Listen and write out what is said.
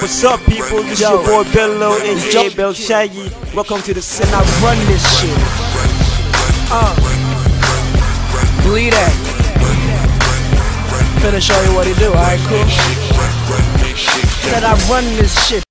What's up, people? This your boy Bello, aka Bell Shaggy. Welcome to the scene. I run this shit. Believe that. Finna show you what he do, alright, cool? Said I run this shit.